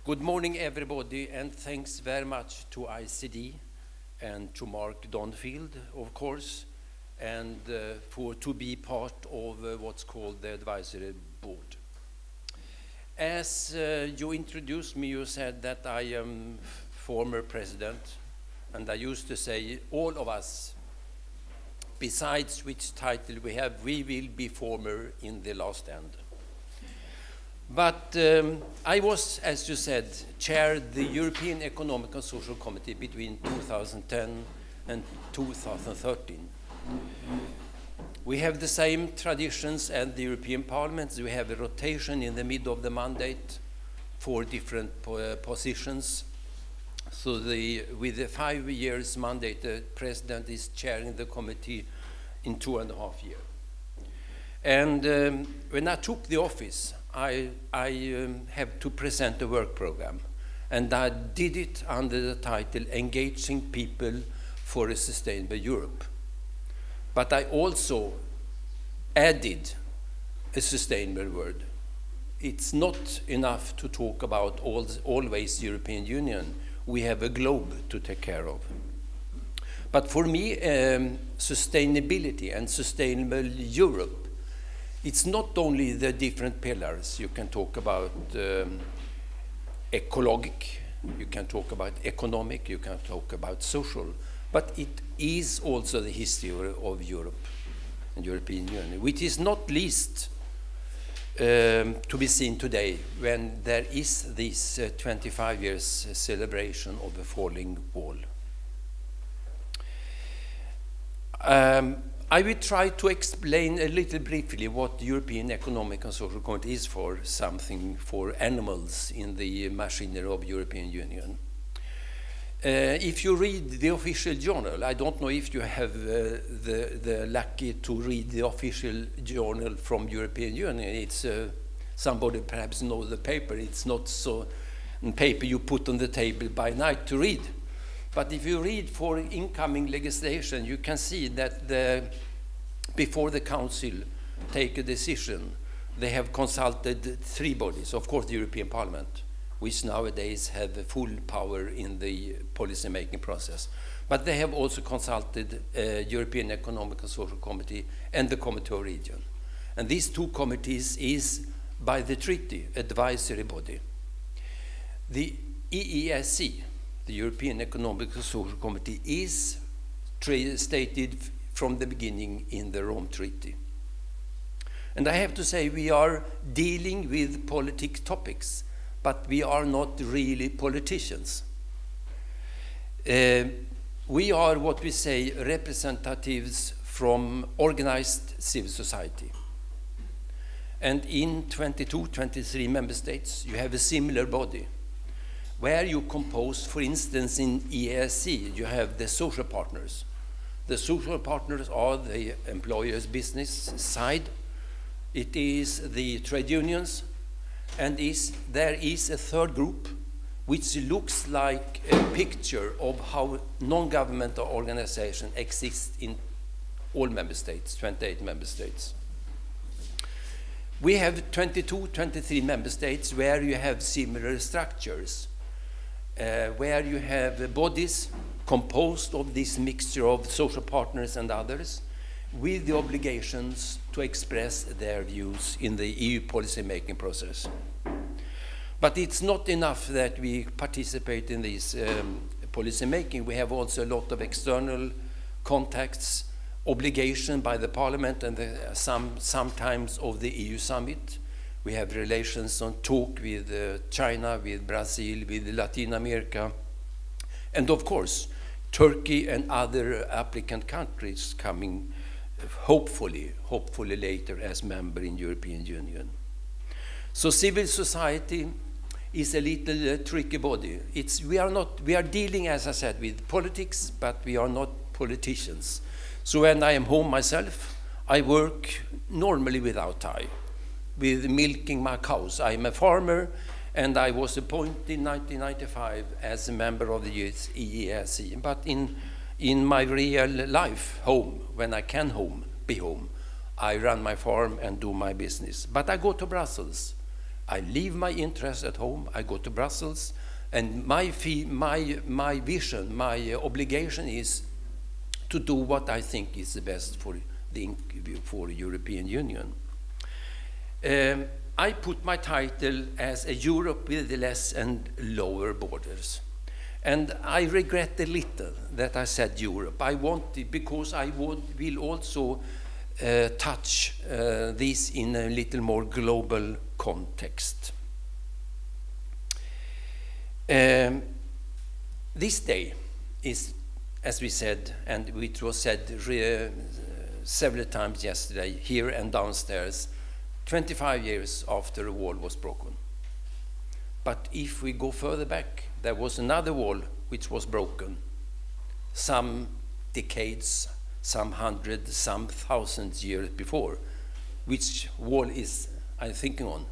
Good morning, everybody, and thanks very much to ICD and to Mark Donfield, of course, and to be part of what's called the advisory board. As you introduced me, you said that I am former president, and I used to say all of us, besides which title we have, we will be former in the last end. But I was, as you said, chaired the European Economic and Social Committee between 2010 and 2013. We have the same traditions as the European Parliament. We have a rotation in the middle of the mandate for different positions. So with the 5 years mandate, the president is chairing the committee in 2.5 years. And when I took the office, I have to present a work program, and I did it under the title Engaging People for a Sustainable Europe. But I also added a sustainable word. It's not enough to talk about always European Union. We have a globe to take care of. But for me, sustainability and sustainable Europe, it's not only the different pillars. You can talk about ecologic, you can talk about economic, you can talk about social, but it is also the history of Europe and European Union, which is not least to be seen today when there is this 25 years celebration of the falling wall. I will try to explain a little briefly what the European Economic and Social Committee is for, something for animals in the machinery of European Union. If you read the official journal, I don't know if you have the lucky to read the official journal from European Union. It's somebody perhaps knows the paper. It's not so paper you put on the table by night to read. But if you read for incoming legislation, you can see that before the Council take a decision, they have consulted 3 bodies. Of course, the European Parliament, which nowadays have full power in the policy-making process. But they have also consulted European Economic and Social Committee and the Committee of Region. And these 2 committees is, by the treaty, advisory body. The EESC, the European Economic and Social Committee, is stated from the beginning in the Rome Treaty. And I have to say we are dealing with political topics, but we are not really politicians. We are what we say representatives from organized civil society. And in 22, 23 member states, you have a similar body, where you compose, for instance, in EESC, you have the social partners. The social partners are the employers' business side. It is the trade unions, and there is a third group, which looks like a picture of how non-governmental organizations exist in all member states, 28 member states. We have 22, 23 member states where you have similar structures. Where you have bodies composed of this mixture of social partners and others with the obligations to express their views in the EU policy-making process. But it's not enough that we participate in this policy-making. We have also a lot of external contacts, obligation by the Parliament and sometimes of the EU summit. We have relations on talk with China, with Brazil, with Latin America, and of course, Turkey and other applicant countries coming, hopefully later as member in European Union. So civil society is a little tricky body. We are dealing, as I said, with politics, but we are not politicians. So when I am home myself, I work normally without tie, with milking my cows. I'm a farmer, and I was appointed in 1995 as a member of the EESC. But in my real life, home, when I can be home, I run my farm and do my business. But I go to Brussels. I leave my interests at home, I go to Brussels, and my vision, my obligation is to do what I think is the best for the European Union. I put my title as a Europe with less and lower borders. And I regret a little that I said Europe. I want it because I will also touch this in a little more global context. This day is, as we said, and it was said several times yesterday, here and downstairs, 25 years after the wall was broken. But if we go further back, there was another wall which was broken some decades, some hundred, some thousand years before. Which wall is I'm thinking on?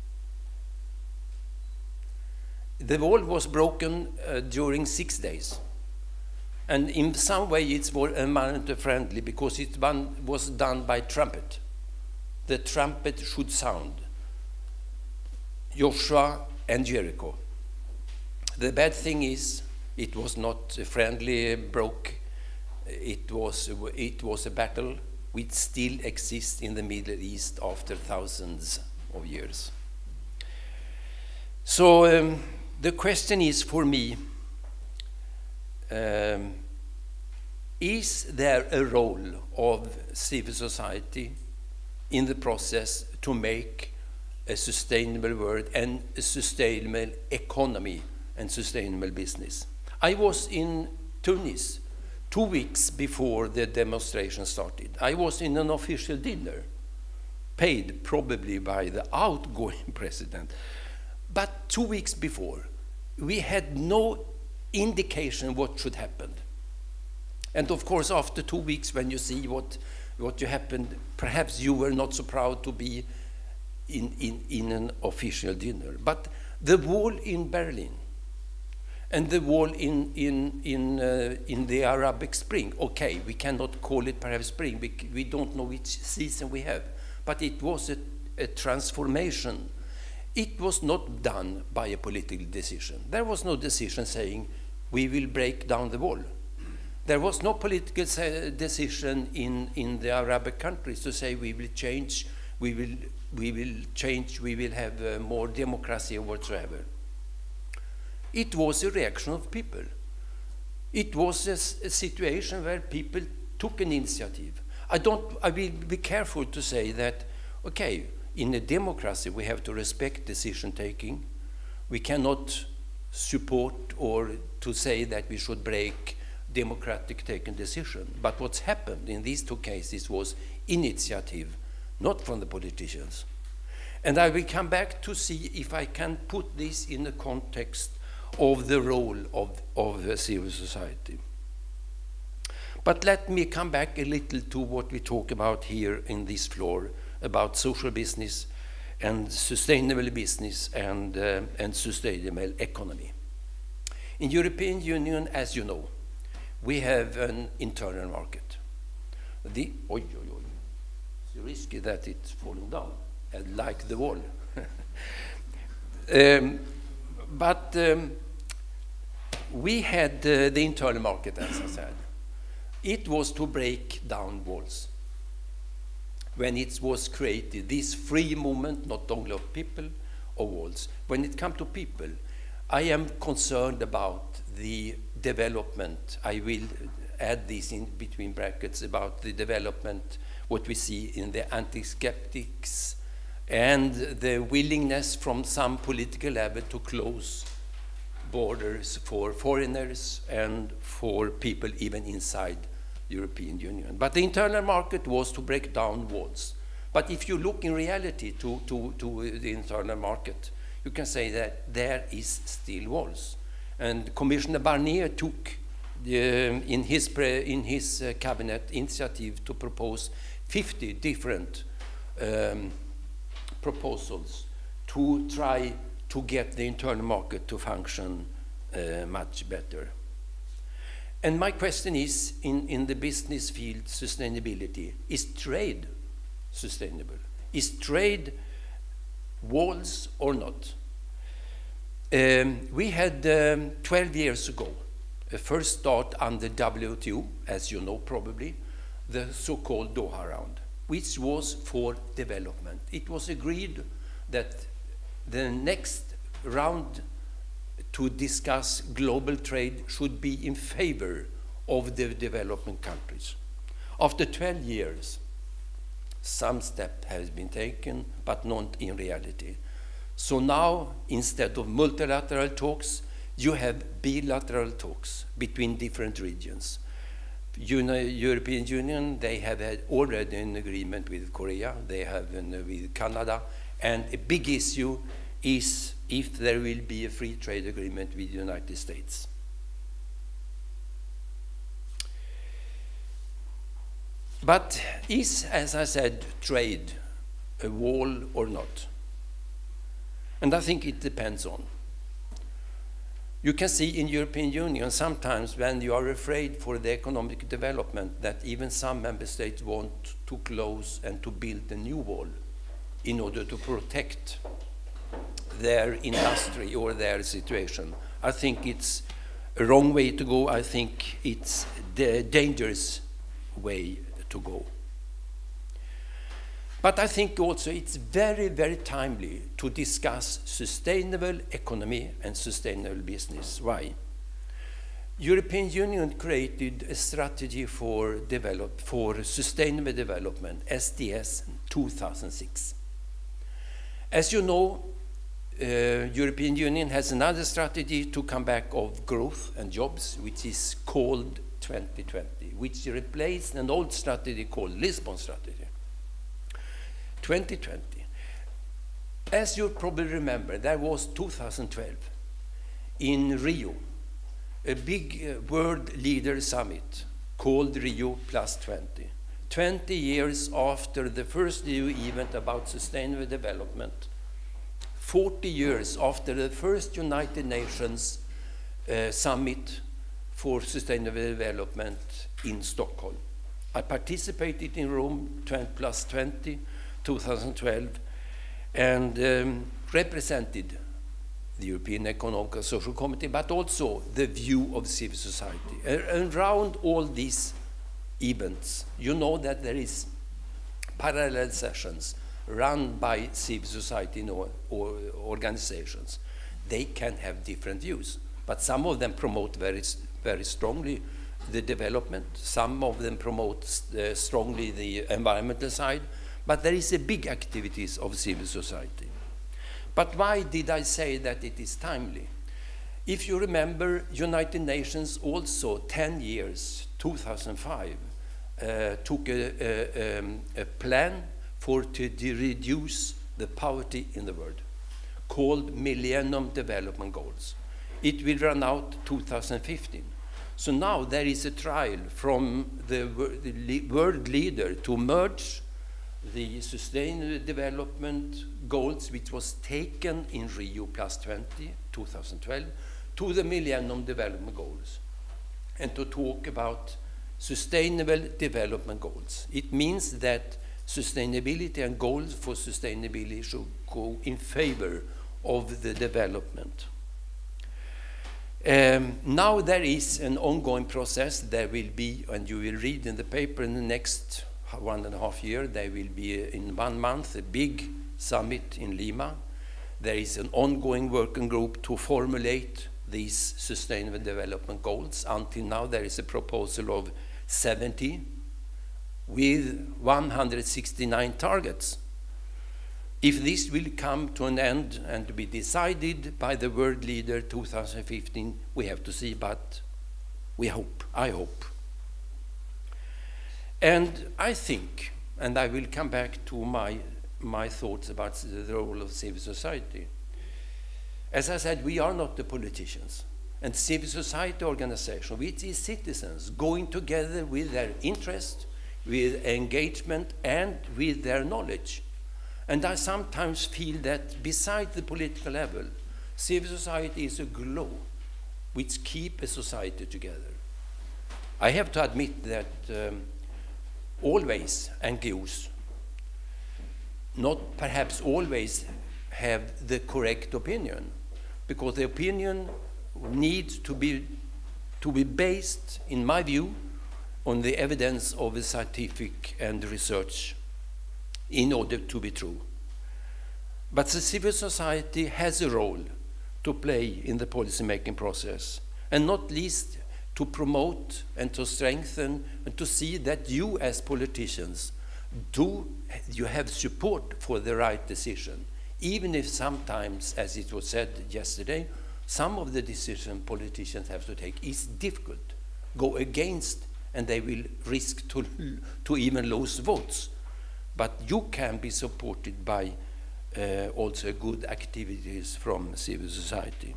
The wall was broken during 6 days. And in some way it's more environmentally friendly because it was done by trumpet. The trumpet should sound. Joshua and Jericho. The bad thing is it was not a friendly broke. It was a battle which still exists in the Middle East after thousands of years. So the question is for me, is there a role of civil society in the process to make a sustainable world and a sustainable economy and sustainable business? I was in Tunis 2 weeks before the demonstration started. I was in an official dinner, paid probably by the outgoing president. But 2 weeks before, we had no indication what should happen. And of course, after 2 weeks, when you see what happened, perhaps you were not so proud to be in an official dinner. But the wall in Berlin and the wall in the Arabic Spring, okay, we cannot call it perhaps spring, we don't know which season we have, but it was a transformation. It was not done by a political decision. There was no decision saying, we will break down the wall. There was no political decision in the Arabic countries to say we will change, we will have more democracy or whatsoever. It was a reaction of people. It was a situation where people took an initiative. I will be careful to say that, okay, in a democracy we have to respect decision taking. We cannot support or to say that we should break democratic taken decision. But what's happened in these two cases was initiative, not from the politicians. And I will come back to see if I can put this in the context of the role of the civil society. But let me come back a little to what we talk about here in this floor, about social business and sustainable business and sustainable economy. In European Union, as you know, we have an internal market. It's risky that it's falling down, like the wall. But we had the internal market, as I said. It was to break down walls. When it was created, this free movement, not only of people or walls. When it comes to people, I am concerned about the development. I will add this in between brackets about the development, what we see in the anti-skeptics and the willingness from some political level to close borders for foreigners and for people even inside the European Union. But the internal market was to break down walls. But if you look in reality to the internal market, you can say that there is still walls. And Commissioner Barnier took in his cabinet initiative to propose 50 different proposals to try to get the internal market to function much better. And my question is, in the business field, sustainability, is trade sustainable? Is trade walls or not. We had 12 years ago a first start under WTO, as you know probably, the so-called Doha round, which was for development. It was agreed that the next round to discuss global trade should be in favor of the developing countries. After 12 years, some step has been taken, but not in reality. So now, instead of multilateral talks, you have bilateral talks between different regions. European Union, they have had already an agreement with Korea, they have with Canada, and a big issue is if there will be a free trade agreement with the United States. But is, as I said, trade a wall or not? And I think it depends on. You can see in European Union sometimes when you are afraid for the economic development that even some member states want to close and to build a new wall in order to protect their industry or their situation. I think it's a wrong way to go. I think it's the dangerous way to go. But I think also it's very, very timely to discuss sustainable economy and sustainable business. Why? European Union created a strategy for sustainable development, SDS, in 2006. As you know, European Union has another strategy to come back of growth and jobs, which is called 2020, which replaced an old strategy called Lisbon strategy. 2020. As you probably remember, there was 2012 in Rio, a big world leader summit called Rio Plus 20. 20 years after the first Rio event about sustainable development, 40 years after the first United Nations summit for sustainable development in Stockholm. I participated in Rome 20+20, 2012, and represented the European Economic and Social Committee, but also the view of civil society. Around all these events, you know that there is parallel sessions run by civil society or organizations. They can have different views, but some of them promote very strongly the development. Some of them promote strongly the environmental side, but there is a big activities of civil society. But why did I say that it is timely? If you remember, United Nations also 10 years, 2005, took a plan to reduce the poverty in the world, called Millennium Development Goals. It will run out 2015. So now there is a trial from the world leader to merge the Sustainable Development Goals, which was taken in Rio +20, 2012, to the Millennium Development Goals, and to talk about Sustainable Development Goals. It means that sustainability and goals for sustainability should go in favor of the development. Now there is an ongoing process. There will be, and you will read in the paper in the next 1.5 years, there will be in 1 month a big summit in Lima. There is an ongoing working group to formulate these sustainable development goals. Until now there is a proposal of 70 with 169 targets. If this will come to an end and to be decided by the world leader 2015, we have to see, but we hope, I hope. And I think, and I will come back to my thoughts about the role of civil society. As I said, we are not the politicians. And civil society organization, which is citizens going together with their interest, with engagement, and with their knowledge. And I sometimes feel that beside the political level, civil society is a glue which keeps a society together. I have to admit that always NGOs, not perhaps always have the correct opinion, because the opinion needs to be based, in my view, on the evidence of the scientific and research in order to be true. But the civil society has a role to play in the policy-making process, and not least to promote and to strengthen and to see that you as politicians you have support for the right decision, even if sometimes, as it was said yesterday, some of the decisions politicians have to take is difficult, go against, and they will risk to even lose votes. But you can be supported by also good activities from civil society.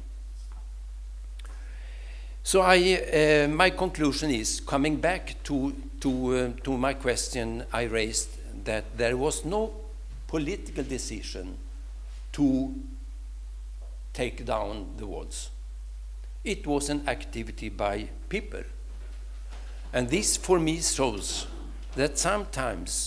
So my conclusion is, coming back to my question I raised, that there was no political decision to take down the walls. It was an activity by people. And this, for me, shows that sometimes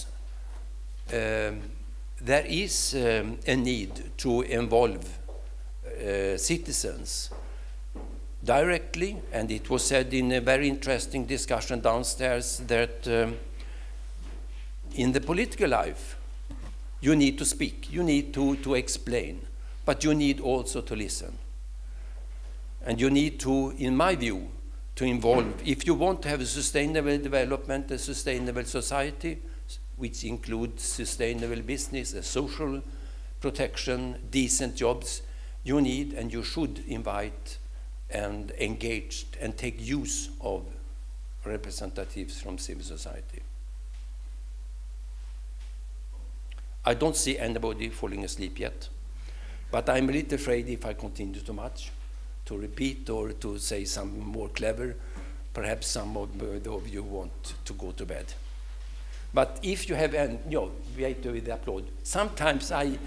there is a need to involve citizens directly, and it was said in a very interesting discussion downstairs that in the political life, you need to speak, you need to explain, but you need also to listen. And you need to, in my view, to involve, if you want to have a sustainable development, a sustainable society, which includes sustainable business, a social protection, decent jobs, you need and you should invite and engage and take use of representatives from civil society. I don't see anybody falling asleep yet, but I'm a little afraid if I continue too much, to repeat or to say something more clever, perhaps some of you want to go to bed. But if you have, wait with the applaud. Sometimes I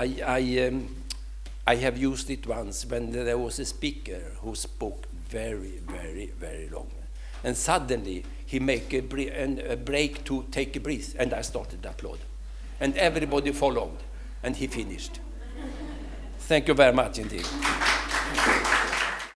have used it once when there was a speaker who spoke very, very, very long. And suddenly he made a break to take a breath, and I started to applaud. And everybody followed, and he finished. Thank you very much indeed.